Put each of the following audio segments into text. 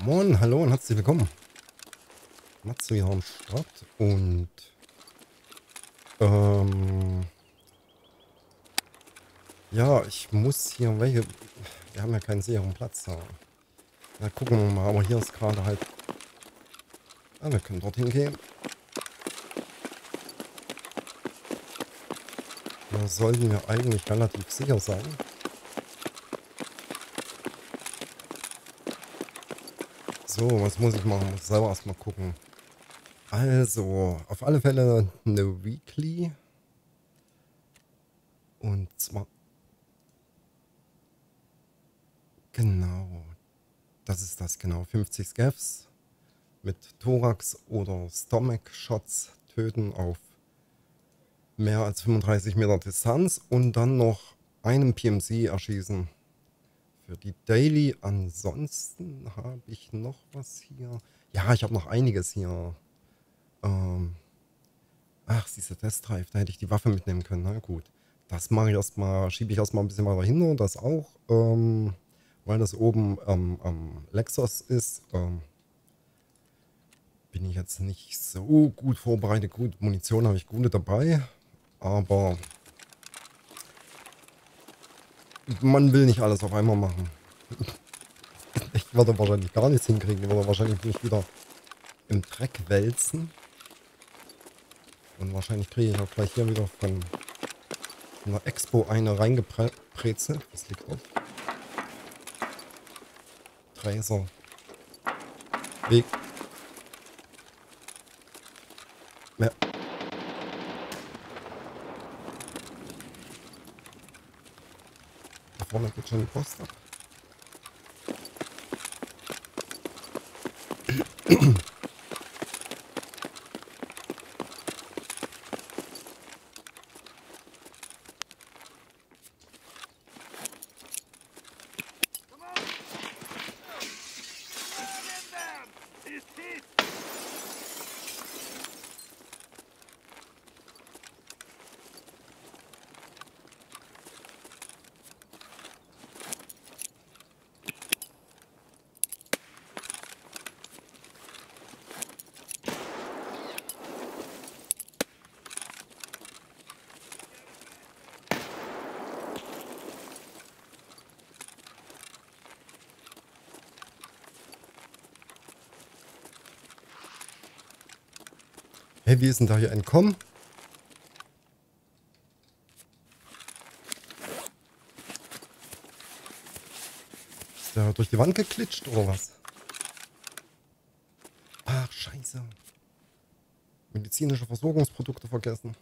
Moin, hallo und herzlich willkommen. Matze hier am Start und ja, ich muss hier welche. Wir haben ja keinen sicheren Platz da. Na, gucken wir mal, aber hier ist gerade halt. Ah, wir können dorthin gehen. Da sollten wir eigentlich relativ sicher sein. So, was muss ich machen? Muss selber erstmal gucken. Also, auf alle Fälle eine Weekly. Und zwar. Genau. Das ist das, genau. 50 Scavs mit Thorax oder Stomach Shots töten auf mehr als 35 Meter Distanz und dann noch einen PMC erschießen für die Daily. Ansonsten habe ich noch was hier. Ja, ich habe noch einiges hier. Ach, diese Test Drive, da hätte ich die Waffe mitnehmen können. Na gut, das mache ich erstmal, schiebe ich erstmal ein bisschen weiter hin, das auch, weil das oben am Lexus ist. Bin ich jetzt nicht so gut vorbereitet. Gut, Munition habe ich gute dabei, aber man will nicht alles auf einmal machen. Ich werde wahrscheinlich gar nichts hinkriegen. Ich werde wahrscheinlich mich wieder im Dreck wälzen. Und wahrscheinlich kriege ich auch gleich hier wieder von der Expo eine reingebrezelt. Das liegt auf. Tracer. Weg. Ja. Da vorne geht schon die Post ab. Hey, wie ist denn da hier entkommen? Ist der durch die Wand geklitscht oder was? Ach, scheiße. Medizinische Versorgungsprodukte vergessen.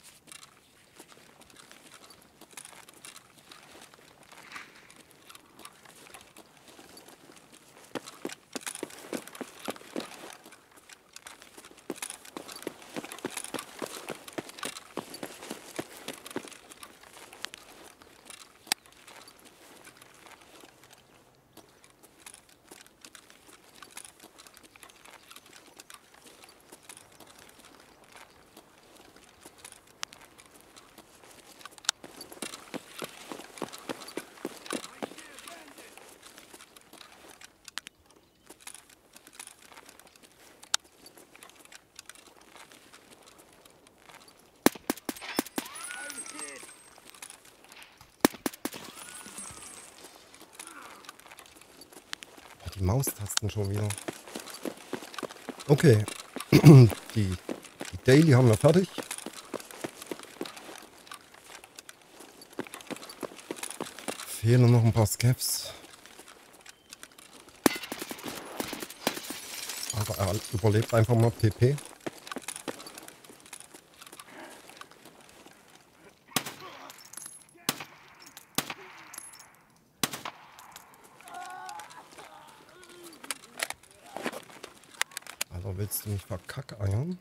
Die Maustasten schon wieder. Okay. die Daily haben wir fertig. Fehlen noch ein paar Scavs. Aber er überlebt einfach mal PP. Also willst du mich verkackeiern?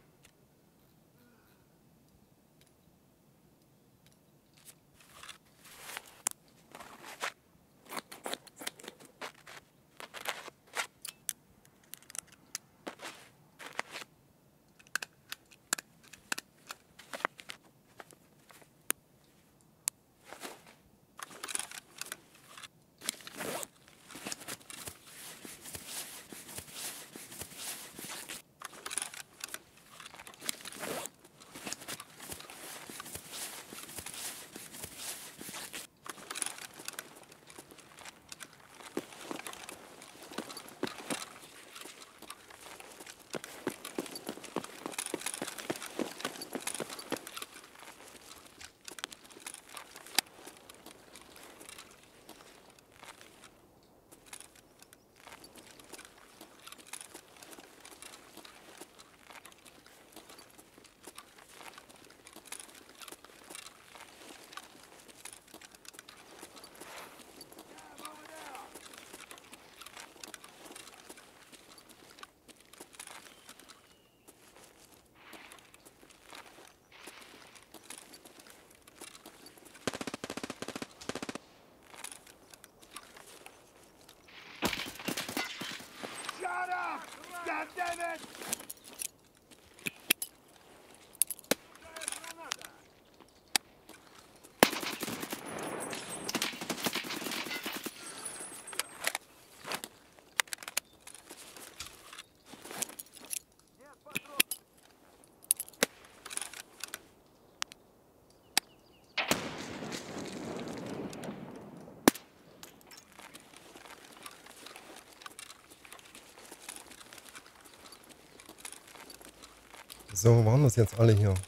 So, waren das jetzt alle hier?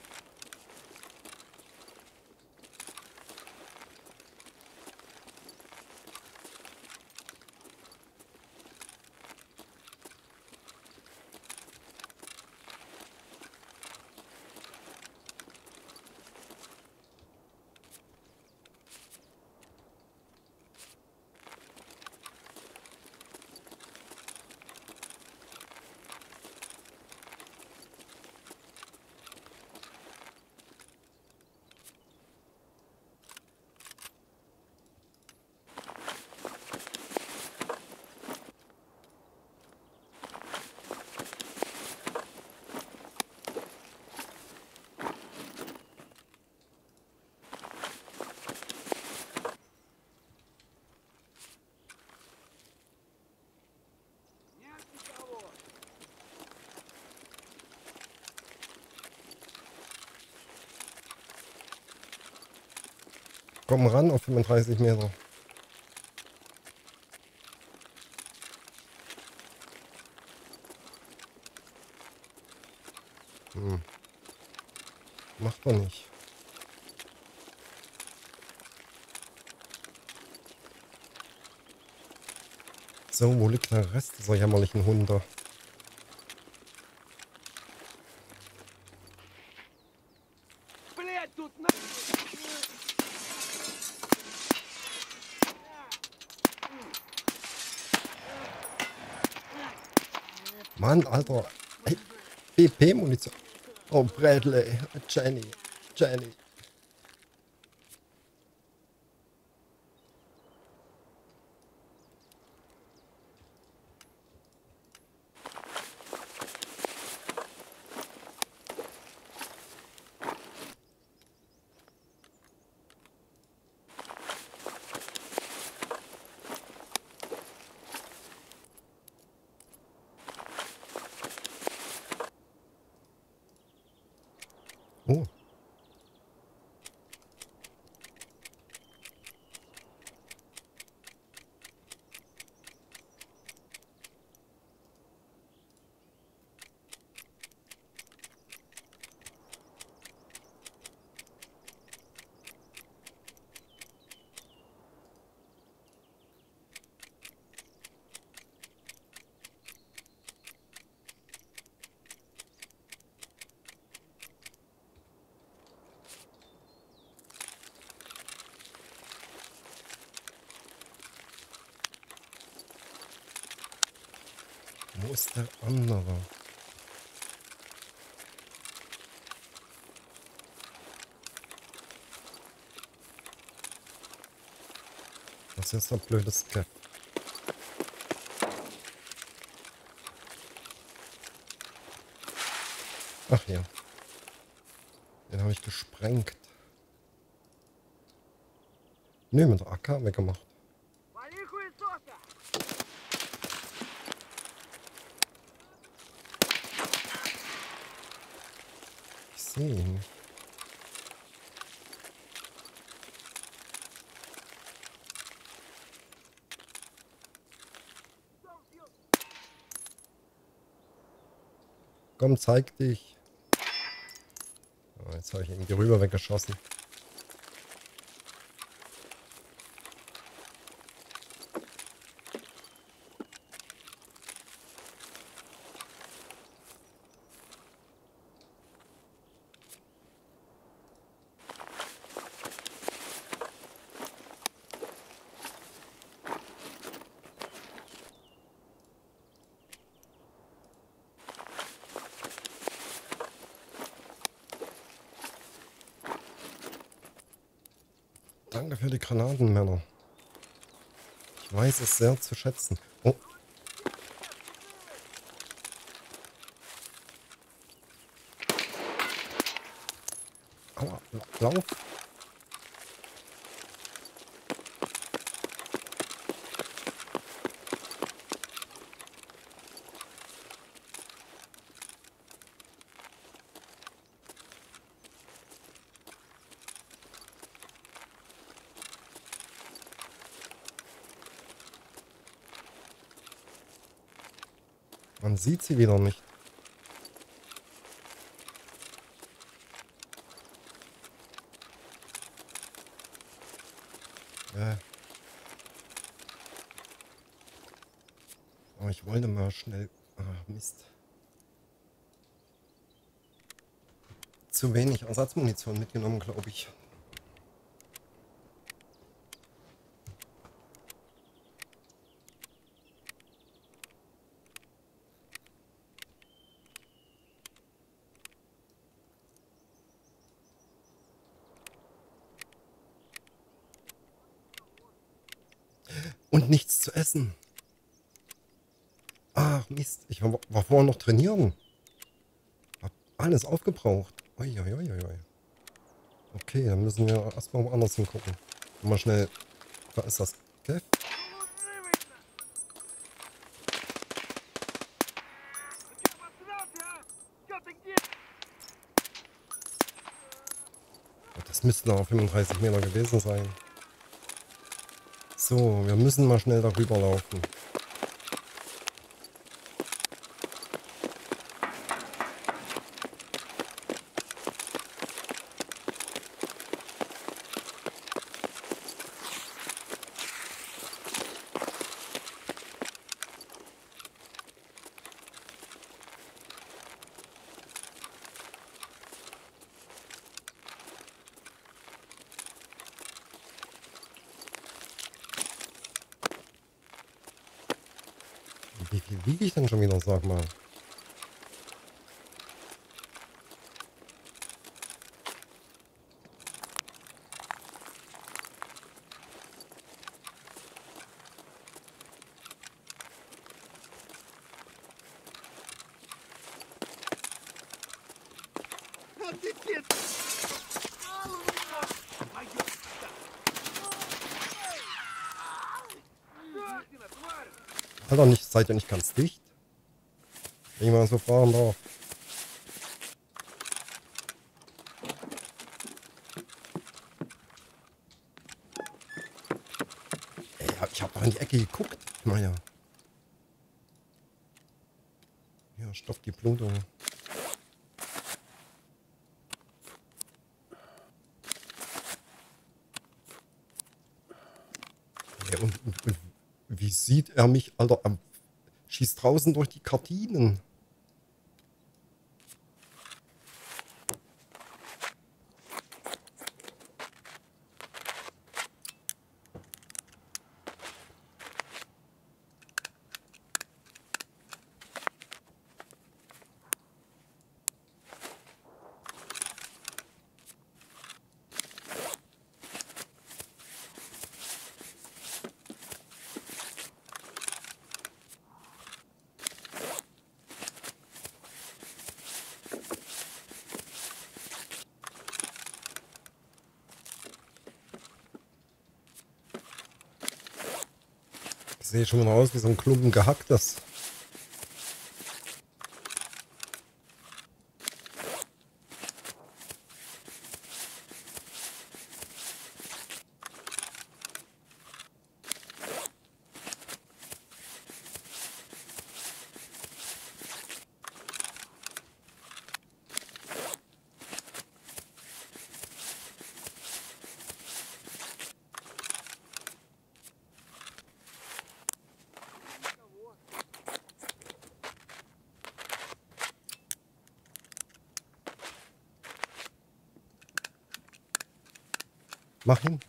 Komm ran auf 35 Meter. Macht man nicht. So, wo liegt der Rest dieser jämmerlichen Hunde? Mann, Alter. Hey, BP-Munition. Oh, Bradley. Jenny. Jenny. Oh. Wo ist der andere? Das ist ein blödes Gap. Ach ja. Den habe ich gesprengt. Nö, mit der AK weggemacht. Ich sehe ihn nicht. Komm, zeig dich. Oh, jetzt habe ich ihm die Rüber weggeschossen. Danke für die Granaten, Männer. Ich weiß es sehr zu schätzen. Oh. Lauf. Man sieht sie wieder nicht. Aber ich wollte mal schnell... Ah, Mist. Zu wenig Ersatzmunition mitgenommen, glaube ich. Und nichts zu essen. Ach Mist, ich war vorher noch trainieren. Hab alles aufgebraucht. Uiuiuiui. Okay, dann müssen wir erstmal woanders hingucken. Mal schnell. Da ist das Kev. Das müssten aber 35 Meter gewesen sein. So, wir müssen mal schnell darüber laufen. Wie viel wiege ich denn schon wieder, sag mal? Alter, nicht, seid ihr nicht ganz dicht? Wenn ich mal so fahren darf. Ey, ich hab doch in die Ecke geguckt. Naja. Ja, stoppt die Blutung. Ey, und wie sieht er mich, Alter, schießt draußen durch die Gardinen. Ich sehe schon wieder aus wie so ein Klumpen gehacktes. Mach hin.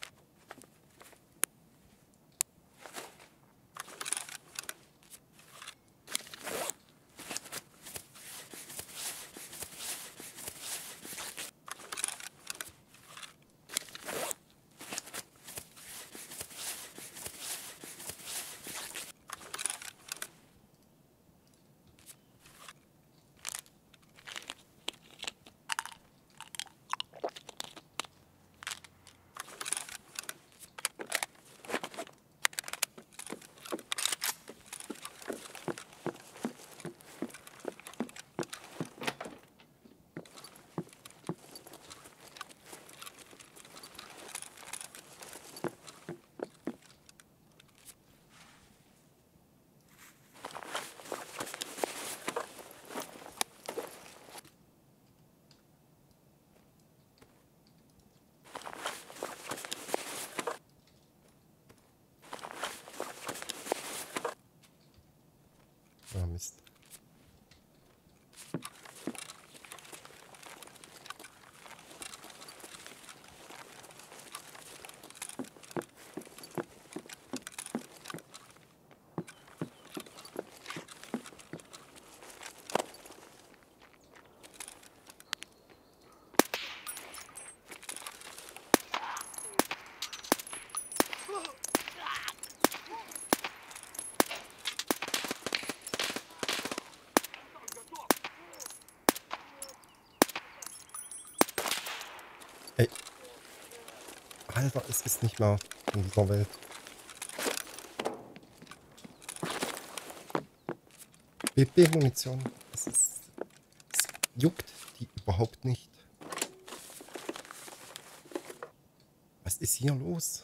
Ah, Mist. Ey. Alter, es ist nicht mehr in dieser Welt. BP-Munition. Es juckt die überhaupt nicht. Was ist hier los?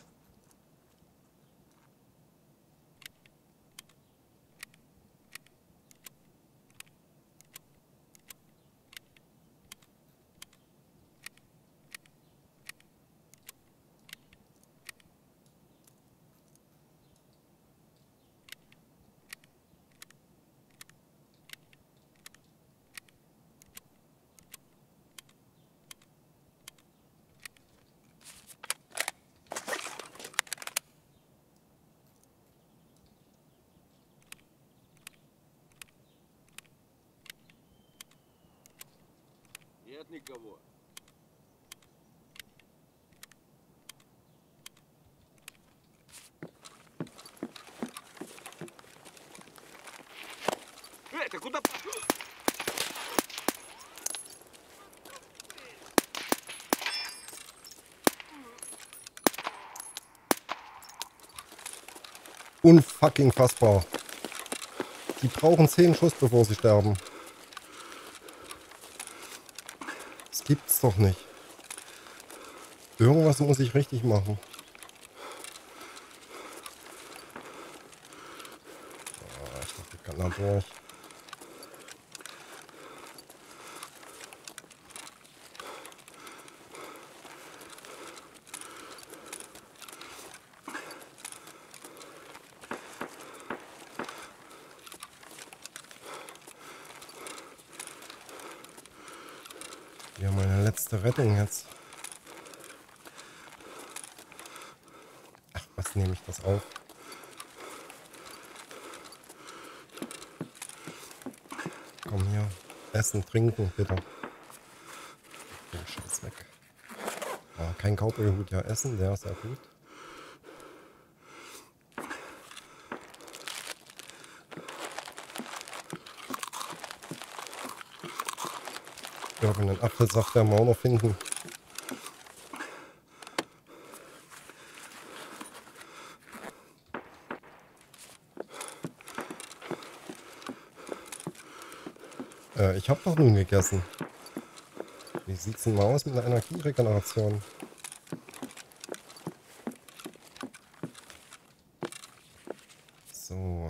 Нет никого. Ты куда? Unfucking fassbar. Die brauchen 10 Schuss, bevor sie sterben. Das gibt's doch nicht. Irgendwas muss ich richtig machen. Ah, ich dachte, ich kann da durch. Ja, meine letzte Rettung jetzt. Ach, was nehme ich das auf? Komm hier. Essen, trinken, bitte. Den Scheiß weg. Ah, kein Cowboy-Hut, ja, essen, der ist sehr gut. Irgendeinen Apfelsaft werden wir auch noch finden. Ich habe doch nun gegessen. Wie sieht's denn mal aus mit der Energieregeneration? So.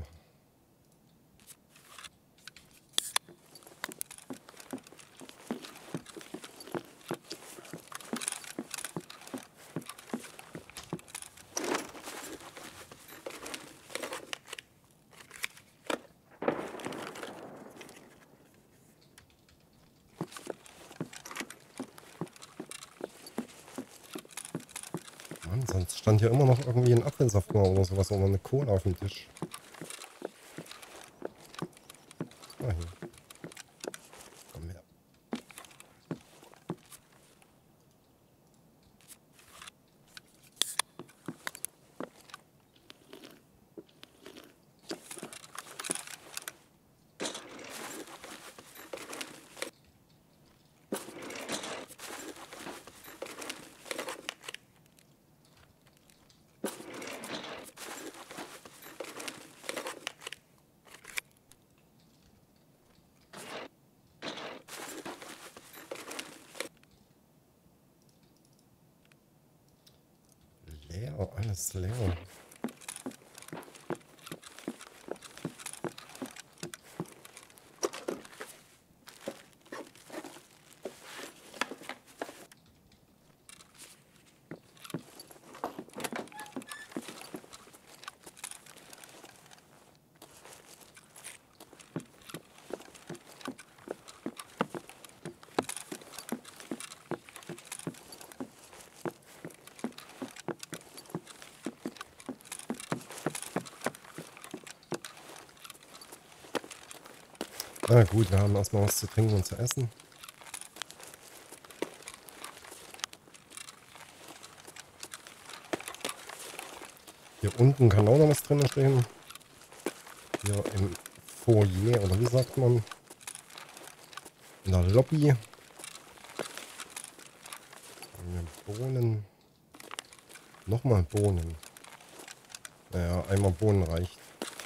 Mann, sonst stand hier immer noch irgendwie ein Apfelsaft mal oder sowas oder eine Cola auf dem Tisch. Ah, hier. Komm her. Leer, alles leer. Na gut, wir haben erstmal was zu trinken und zu essen. Hier unten kann auch noch was drin stehen. Hier im Foyer, oder wie sagt man? In der Lobby. Haben wir Bohnen. Nochmal Bohnen. Naja, einmal Bohnen reicht.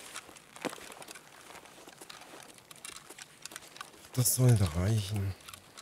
Das sollte reichen.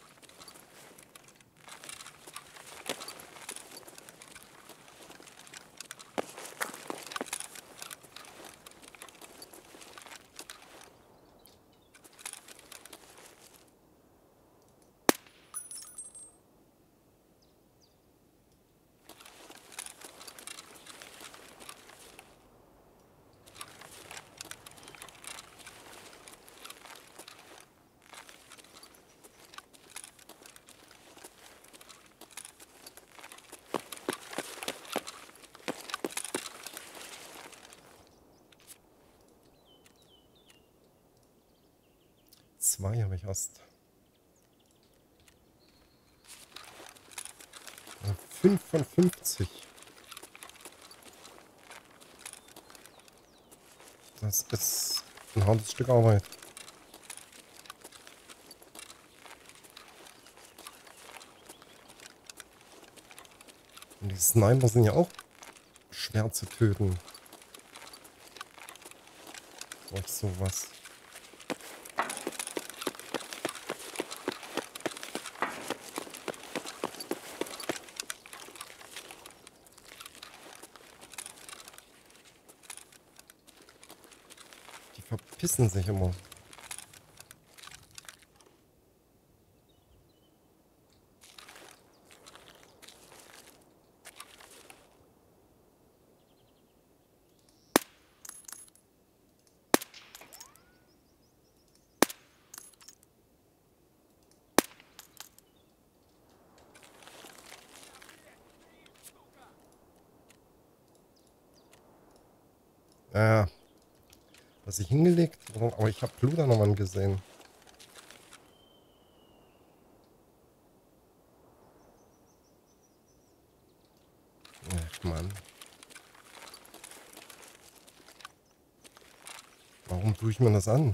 Zwei habe ich erst. 55. Das ist ein hartes Stück Arbeit. Und die Sniper sind ja auch schwer zu töten. Auch sowas. Die verpissen sich immer. Was ich hingelegt, aber ich habe Blut an der Wand gesehen. Ach Mann. Warum tue ich mir das an?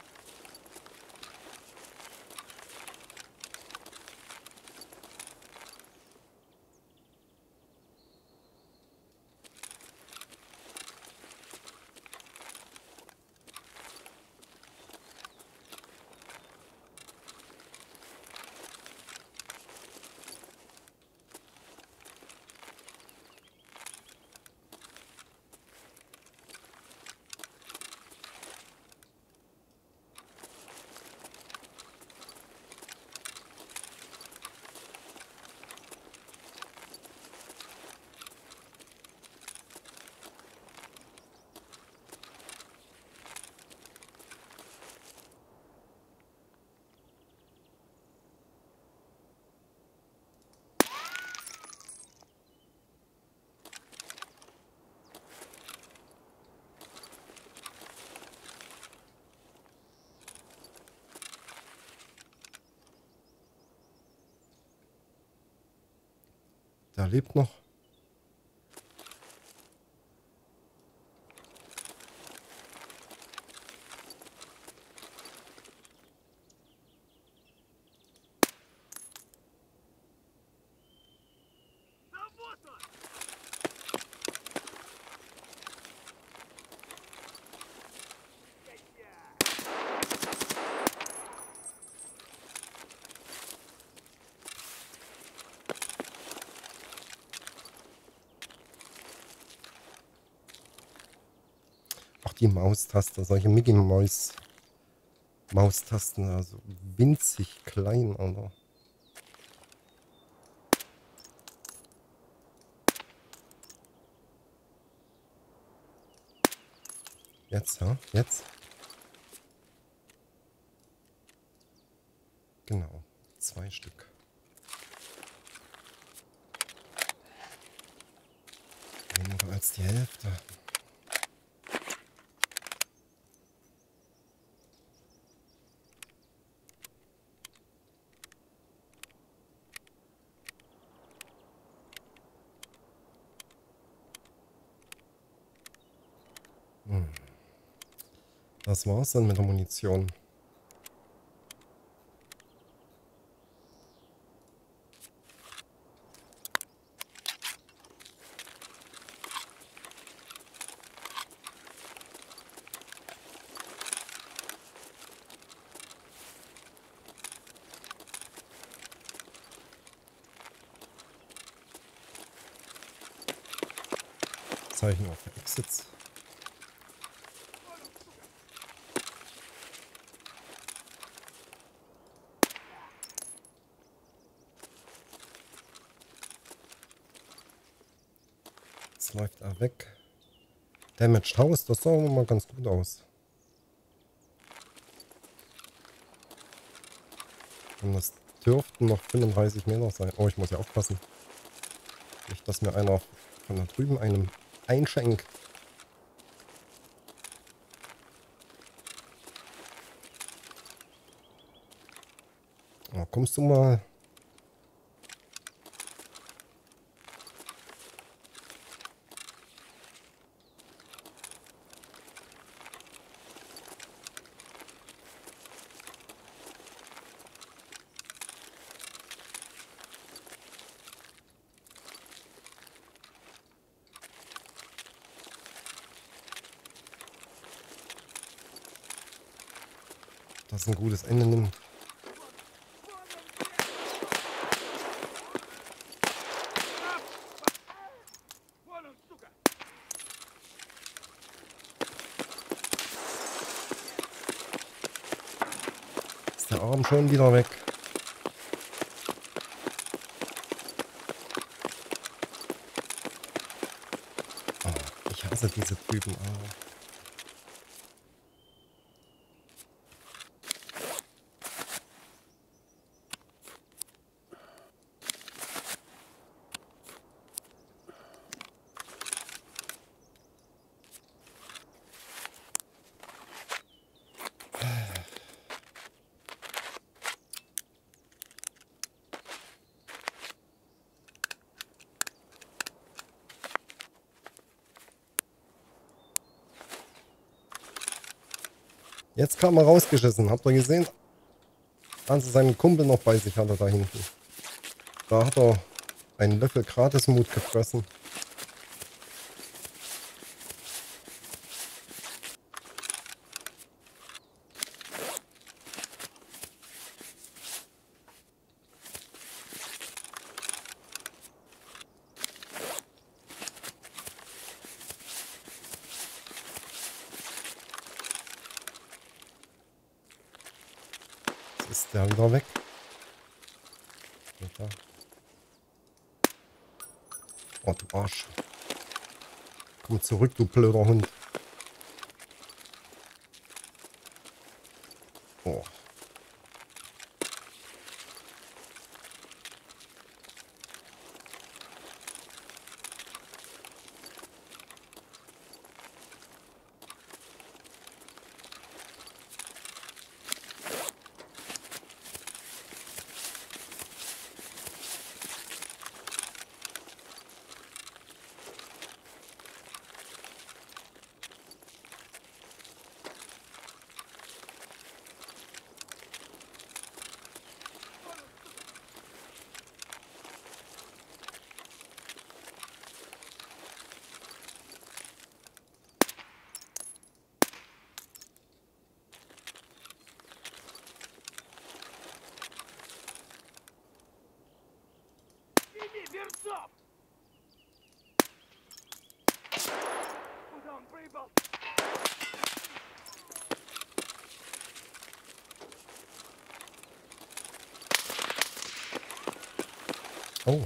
Der lebt noch. Auch die Maustaste, solche Mickey Mouse Maustasten, also winzig klein, oder? Jetzt, ja, jetzt. Genau, 2 Stück. Weniger als die Hälfte. Das war's dann mit der Munition. Zeichen auf Exits. Jetzt läuft er weg. Damaged House, das sah aber mal ganz gut aus. Und das dürften noch 35 Meter sein. Oh, ich muss ja aufpassen. Nicht, dass mir einer von da drüben einem einschenkt. Oh, kommst du mal? Das ein gutes Ende nimmt. Ist der Arm schon wieder weg? Oh, ich hasse diese Typen. Oh. Jetzt kam er rausgeschissen. Habt ihr gesehen? Als er seinen Kumpel noch bei sich hatte da hinten. Da hat er einen Löffel Gratismut gefressen. Jetzt ist der wieder weg. Oh, du Arsch. Komm zurück, du blöder Hund. Oh. Oh.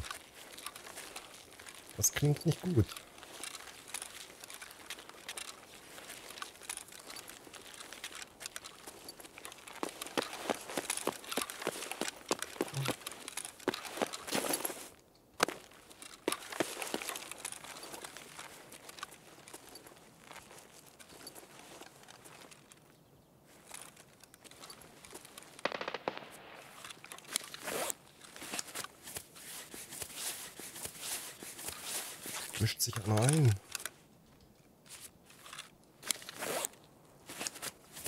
Das klingt nicht gut. Mischt sich einer ein.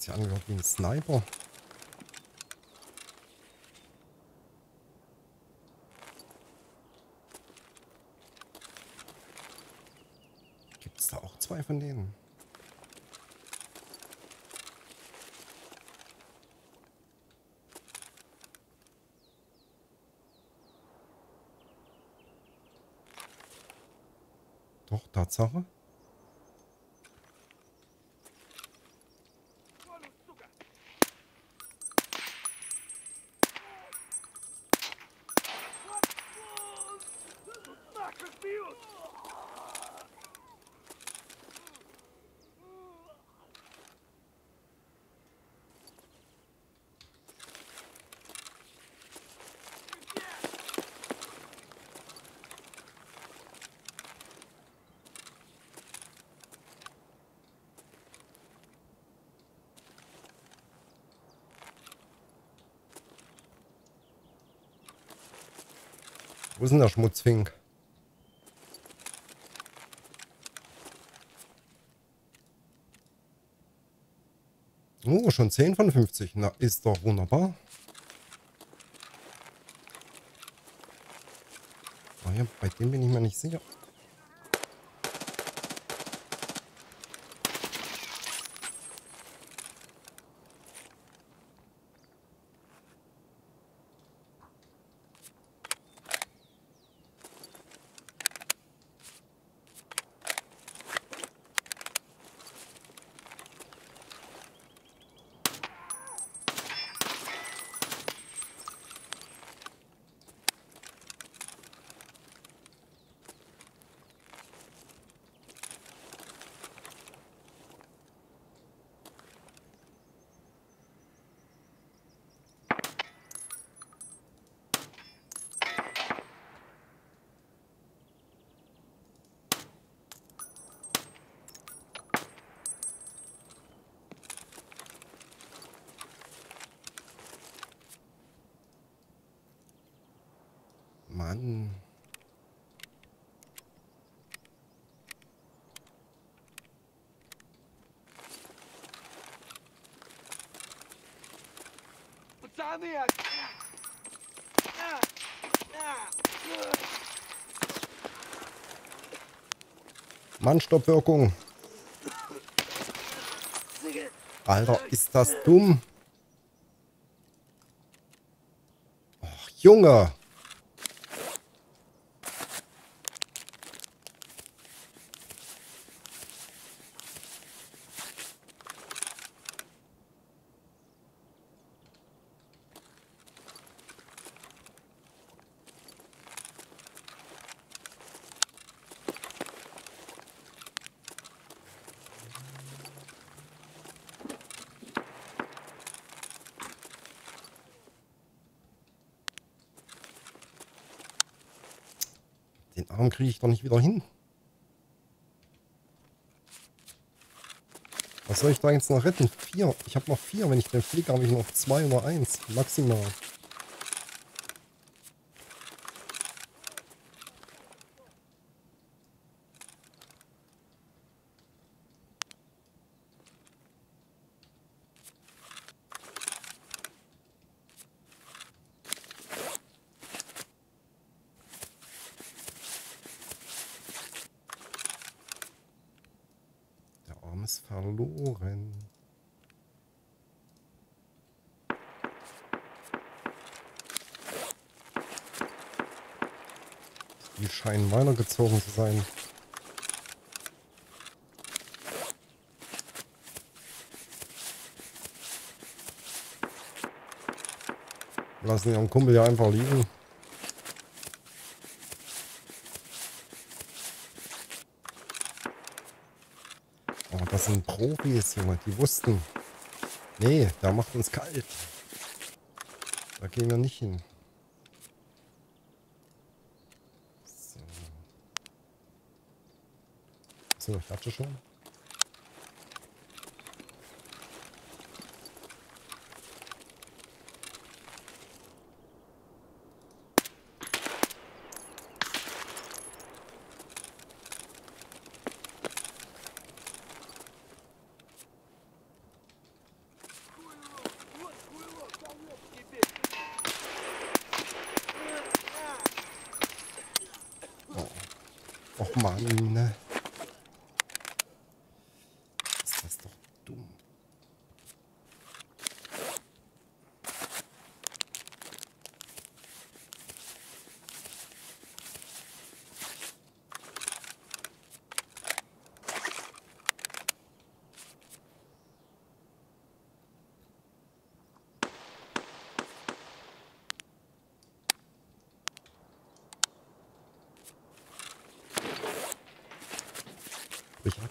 sich angehört wie ein Sniper. Gibt es da auch zwei von denen? Doch, Tatsache. Wo ist denn der Schmutzfink? Oh, schon 10 von 50. Na, ist doch wunderbar. Ah ja, bei dem bin ich mir nicht sicher. Mann. Mann, Stoppwirkung. Alter, ist das dumm? Ach, Junge. Den Arm kriege ich doch nicht wieder hin. Was soll ich da jetzt noch retten? 4. Ich habe noch 4. Wenn ich den fliege, habe ich noch 2 oder 1. Maximal. Der Arm ist verloren. Die scheinen weitergezogen zu sein. Lassen ihren Kumpel ja einfach liegen. Oh, das sind Profis, Junge. Die wussten. Nee, der macht uns kalt. Da gehen wir nicht hin. So. So, ich hatte schon. Mann, ne? Ist das doch dumm. Richard?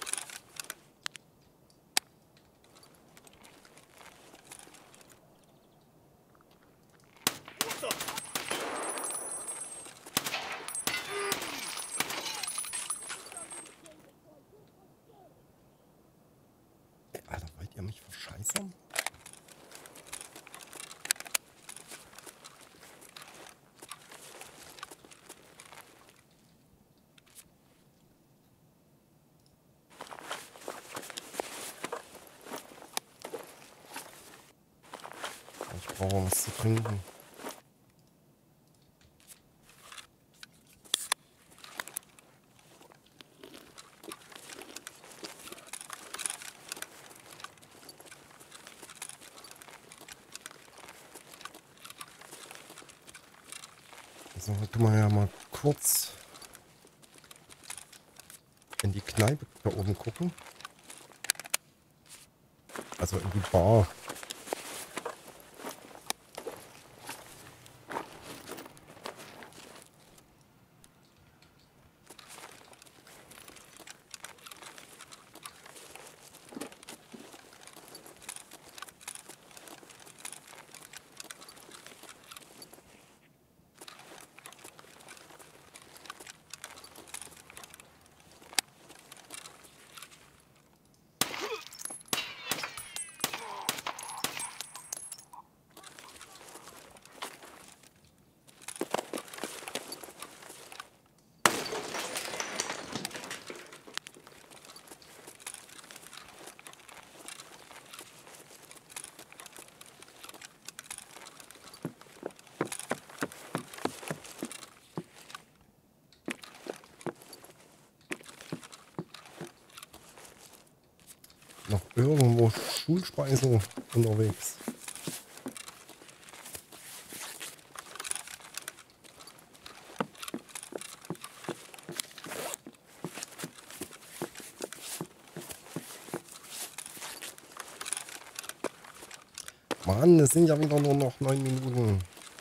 Ey, Alter, wollt ihr mich verscheißern? Ich brauche was zu trinken. So, können wir ja mal kurz in die Kneipe da oben gucken. Also in die Bar. Noch irgendwo Schulspeise unterwegs. Mann, es sind ja wieder nur noch 9 Minuten.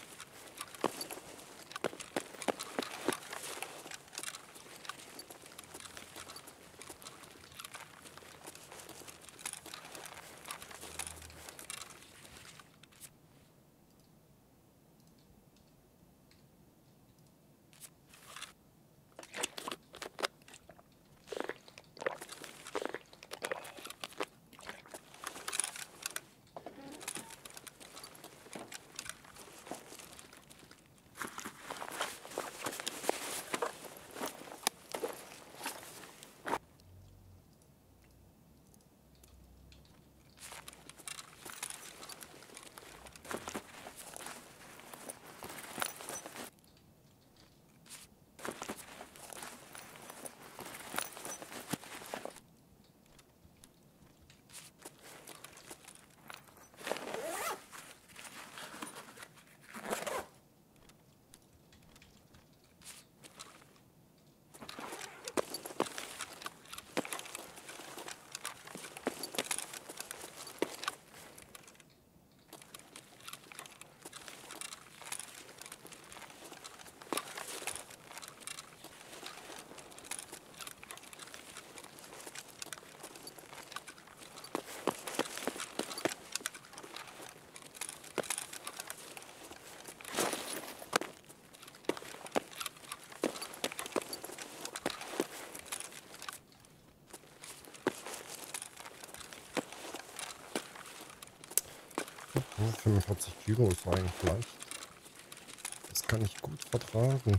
Oh, 45 Kilo ist eigentlich leicht. Das kann ich gut vertragen.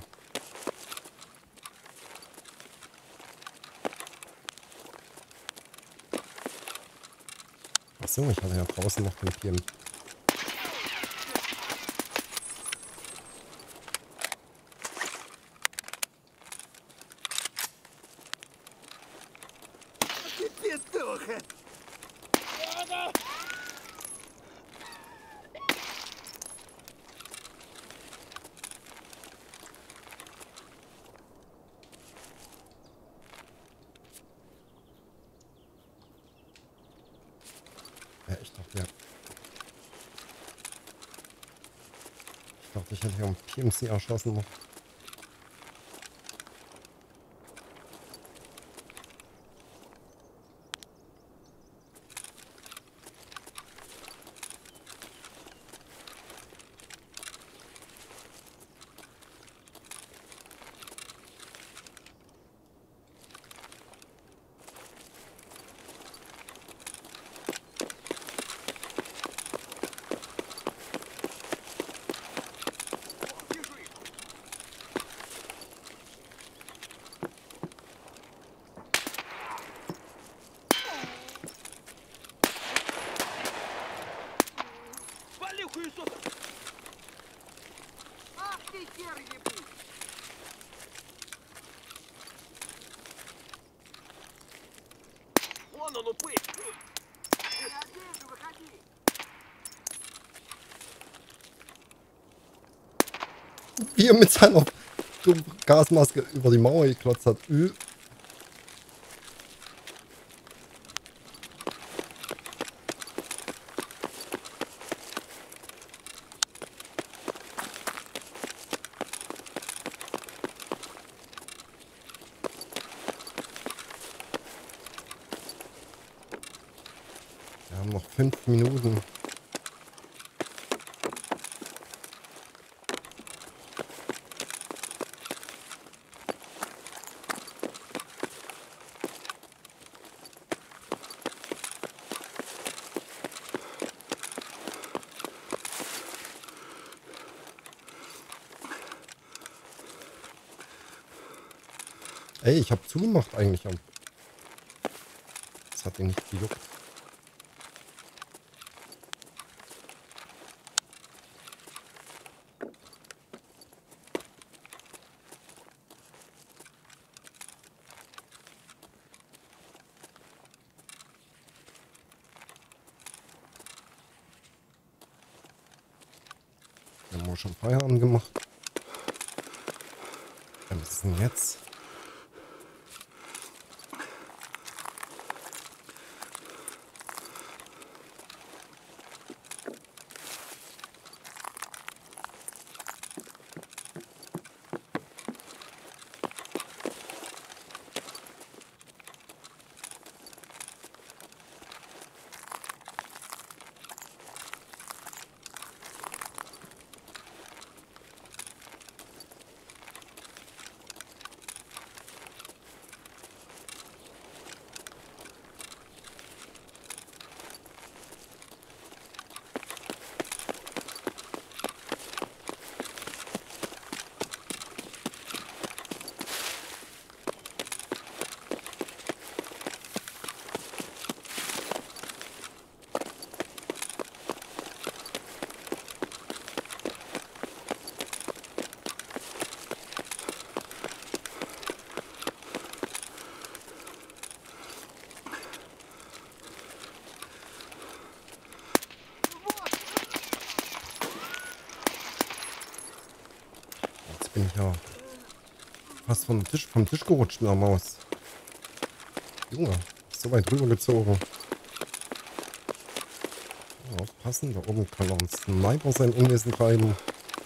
Achso, ich hatte ja draußen noch den PM. Ja, ich dachte, ich hätte hier einen PMC erschossen noch. Вали хуесоса! Ах ты хер ебучий! Вон он упырь! Одежду, выходи! Wie er mit seiner dummen Gasmaske über die Mauer geklotzt hat. Wir haben noch 5 Minuten. Ey, ich habe zugemacht eigentlich. Das hat ihn nicht gejuckt. Wir haben auch schon Feierabend gemacht. Ja, was ist denn jetzt? Jetzt bin ich ja fast vom Tisch gerutscht in der Maus. Junge, so weit rübergezogen. Ja, aufpassen, da oben kann noch ein Sniper sein Unwesen treiben.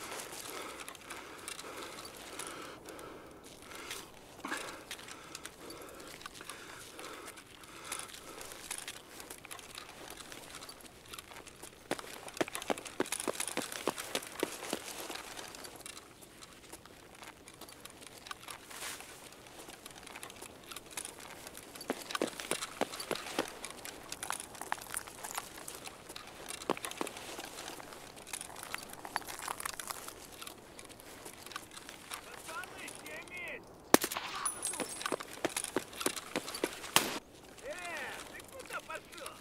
Пацаны, где медь? Ты куда пошел?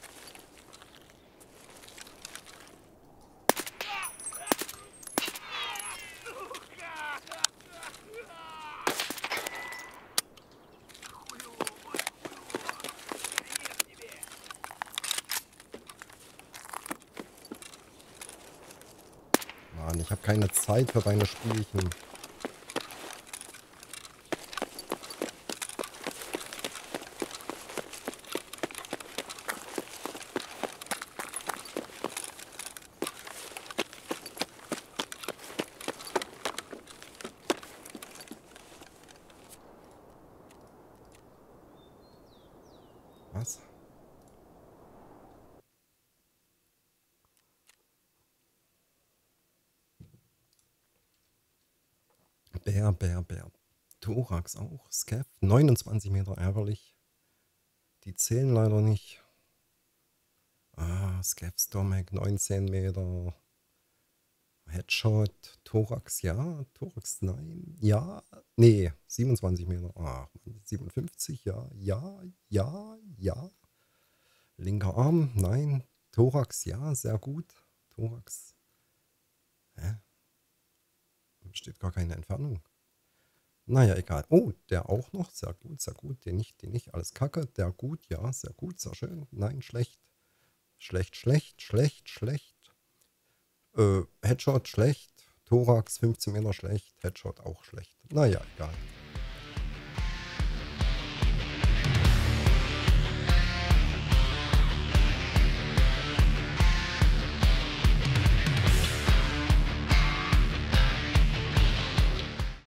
Mann, ich habe keine Zeit für deine Spielchen. Bär. Thorax auch. Scav, 29 Meter, ärgerlich. Die zählen leider nicht. Scav, Stomach, 19 Meter. Headshot, Thorax, ja. Thorax, nein. Ja, nee, 27 Meter. Ach, 57, ja. Linker Arm, nein. Thorax, ja, sehr gut. Thorax. Hä? Steht gar keine Entfernung. Naja, egal. Oh, der auch noch. Sehr gut, sehr gut. Den nicht. Alles kacke. Der gut, ja, sehr gut, sehr schön. Nein, schlecht. Schlecht. Headshot schlecht. Thorax 15 Meter schlecht. Headshot auch schlecht. Naja, egal.